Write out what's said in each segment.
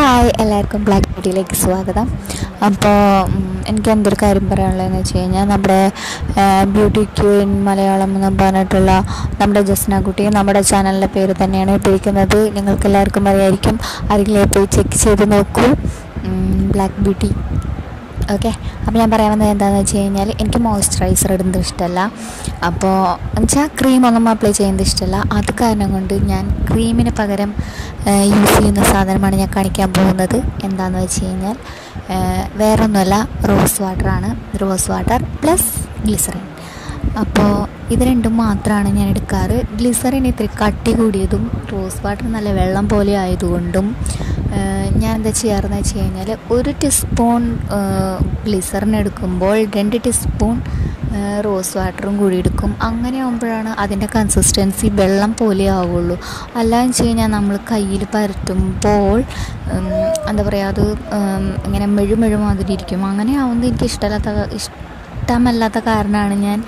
Hi എല്ലാവർക്കും black ബ്യൂട്ടിയിലേക്ക് സ്വാഗതം. അപ്പോൾ എനിക്ക് എന്തൊരു കാര്യം പറയാനുള്ളതെന്ന് വെച്ച് കഴിഞ്ഞാൽ നമ്മുടെ ബ്യൂട്ടി ക്യൂൻ മലയാളം എന്ന് പറഞ്ഞിട്ടുള്ള നമ്മുടെ ജസ്ന കുട്ടി നമ്മുടെ ചാനലിൻ്റെ പേര് തന്നെയാണ് ഇട്ടിരിക്കുന്നത്. നിങ്ങൾക്ക് എല്ലാവർക്കും അറിയായിരിക്കും. ആരെങ്കിലും പോയി ചെക്ക് ചെയ്ത് നോക്കൂ, ബ്ലാക്ക് ബ്യൂട്ടി. ഓക്കെ, അപ്പോൾ ഞാൻ പറയാൻ വന്നത് എന്താണെന്ന് വെച്ച് കഴിഞ്ഞാൽ എനിക്ക് മോയ്സ്ചറൈസർ ഇടുന്നത് ഇഷ്ടമല്ല. അപ്പോൾ എന്നുവെച്ചാൽ ക്രീമൊന്നും അപ്ലൈ ചെയ്യുന്നത് ഇഷ്ടമല്ല. അത് കാരണം കൊണ്ട് ഞാൻ ക്രീമിന് പകരം യൂസ് ചെയ്യുന്ന സാധനമാണ് ഞാൻ കാണിക്കാൻ പോകുന്നത്. എന്താണെന്ന് വെച്ച് കഴിഞ്ഞാൽ വേറൊന്നുമല്ല, റോസ് വാട്ടറാണ്. Rose water plus glycerin. അപ്പോൾ ഇത് രണ്ടും മാത്രമാണ് ഞാൻ എടുക്കാറ്. ഗ്ലിസറിൻ ഇത്തിരി കട്ടി കൂടിയതും റോസ് വാട്ടർ നല്ല വെള്ളം പോലെ ആയതുകൊണ്ടും ഞാൻ എന്താ ചെയ്യാറെന്ന് വെച്ച് കഴിഞ്ഞാൽ 1 ടീസ്പൂൺ ഗ്ലിസറിൻ എടുക്കുമ്പോൾ 2 ടീസ്പൂൺ റോസ് വാട്ടറും കൂടി എടുക്കും. അങ്ങനെ ആകുമ്പോഴാണ് അതിൻ്റെ കൺസിസ്റ്റൻസി വെള്ളം പോലെ ആവുള്ളൂ. അല്ലാന്ന് വെച്ച് കഴിഞ്ഞാൽ നമ്മൾ കയ്യിൽ പരട്ടുമ്പോൾ എന്താ പറയുക, അത് ഇങ്ങനെ മെഴുമെഴു മാതിരി ഇരിക്കും. അങ്ങനെ ആവുന്നത് എനിക്ക് ഇഷ്ടമല്ലാത്ത കാരണമാണ് ഞാൻ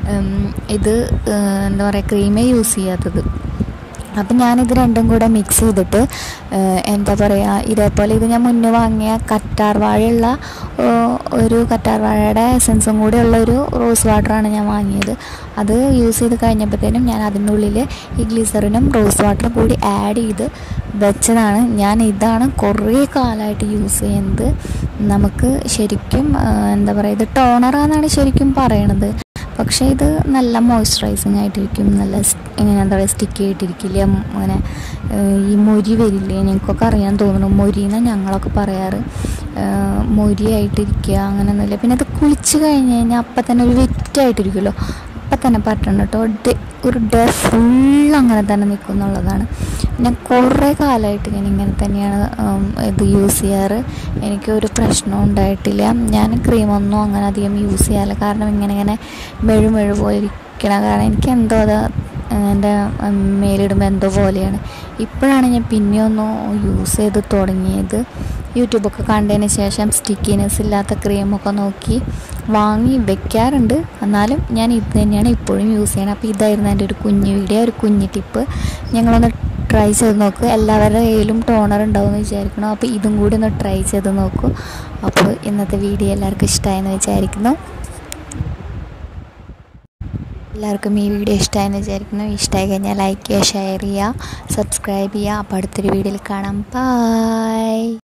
ഇത് എന്താ പറയുക ക്രീമേ യൂസ് ചെയ്യാത്തത്. അപ്പം ഞാനിത് രണ്ടും കൂടെ മിക്സ് ചെയ്തിട്ട് എന്താ പറയുക, ഇതേപോലെ ഇത് ഞാൻ മുന്നേ വാങ്ങിയ കറ്റാർ വാഴയുള്ള ഒരു കറ്റാർ വാഴയുടെ എസൻസും കൂടെ ഉള്ള ഒരു റോസ് വാട്ടറാണ് ഞാൻ വാങ്ങിയത്. അത് യൂസ് ചെയ്ത് കഴിഞ്ഞപ്പോഴത്തേനും ഞാൻ അതിൻ്റെ ഉള്ളിൽ ഈ ഗ്ലിസറിനും റോസ് വാട്ടറും കൂടി ആഡ് ചെയ്ത് വെച്ചതാണ്. ഞാൻ ഇതാണ് കുറേ കാലമായിട്ട് യൂസ് ചെയ്യുന്നത്. നമുക്ക് ശരിക്കും എന്താ പറയുക, ഇത് ടോണറാണെന്നാണ് ശരിക്കും പറയണത്. പക്ഷേ ഇത് നല്ല മോയ്സ്ചറൈസിങ് ആയിട്ടിരിക്കും. നല്ല ഇങ്ങനെ എന്താ പറയുക, സ്റ്റിക്കി ആയിട്ടിരിക്കില്ല. അങ്ങനെ ഈ മൊരി വരില്ലേ, ഞങ്ങൾക്കൊക്കെ അറിയാൻ തോന്നുന്നു. മൊരിന്നാണ് ഞങ്ങളൊക്കെ പറയാറ്. മൊരിയായിട്ടിരിക്കുക അങ്ങനെയൊന്നുമില്ല. പിന്നെ അത് കുളിച്ച് കഴിഞ്ഞ് കഴിഞ്ഞാൽ അപ്പം തന്നെ ഒരു വെറ്റായിട്ടിരിക്കുമല്ലോ, അപ്പം തന്നെ പറ്റണം കേട്ടോ. ഒരു ഡേ ഫുൾ അങ്ങനെ തന്നെ നിൽക്കും എന്നുള്ളതാണ്. ഞാൻ കുറേ കാലമായിട്ട് ഞാൻ ഇങ്ങനെ തന്നെയാണ് ഇത് യൂസ് ചെയ്യാറ്. എനിക്കൊരു പ്രശ്നവും ഉണ്ടായിട്ടില്ല. ഞാൻ ക്രീമൊന്നും അങ്ങനെ അധികം യൂസ് ചെയ്യാറില്ല. കാരണം ഇങ്ങനെ മെഴു പോലെ ഇരിക്കണം. കാരണം എനിക്ക് എന്തോ അത് എൻ്റെ മേലിടുമ്പോൾ എന്തോ പോലെയാണ്. ഇപ്പോഴാണ് ഞാൻ പിന്നെയൊന്ന് യൂസ് ചെയ്ത് തുടങ്ങിയത്. യൂട്യൂബൊക്കെ കണ്ടതിന് ശേഷം സ്റ്റിക്കിനെസ് ഇല്ലാത്ത ക്രീമൊക്കെ നോക്കി വാങ്ങി വെക്കാറുണ്ട്. എന്നാലും ഞാൻ ഇത് തന്നെയാണ് ഇപ്പോഴും യൂസ് ചെയ്യണം. അപ്പോൾ ഇതായിരുന്നു എൻ്റെ ഒരു കുഞ്ഞു വീഡിയോ, ഒരു കുഞ്ഞു ടിപ്പ്. ഞങ്ങളൊന്ന് ട്രൈ ചെയ്ത് നോക്കൂ. എല്ലാവരുടെ കയ്യിലും ടോണർ ഉണ്ടാവുമെന്ന് വിചാരിക്കണം. അപ്പോൾ ഇതും കൂടി ഒന്ന് ട്രൈ ചെയ്ത് നോക്കൂ. അപ്പോൾ ഇന്നത്തെ വീഡിയോ എല്ലാവർക്കും ഇഷ്ടമായെന്ന് വിചാരിക്കുന്നു. എല്ലാവർക്കും ഈ വീഡിയോ ഇഷ്ടമായെന്ന് വിചാരിക്കുന്നു. ഇഷ്ടമായി കഴിഞ്ഞാൽ ലൈക്ക് ചെയ്യുക, ഷെയർ ചെയ്യുക, സബ്സ്ക്രൈബ് ചെയ്യുക. അപ്പോൾ അടുത്തൊരു വീഡിയോയിൽ കാണാം. ബൈ.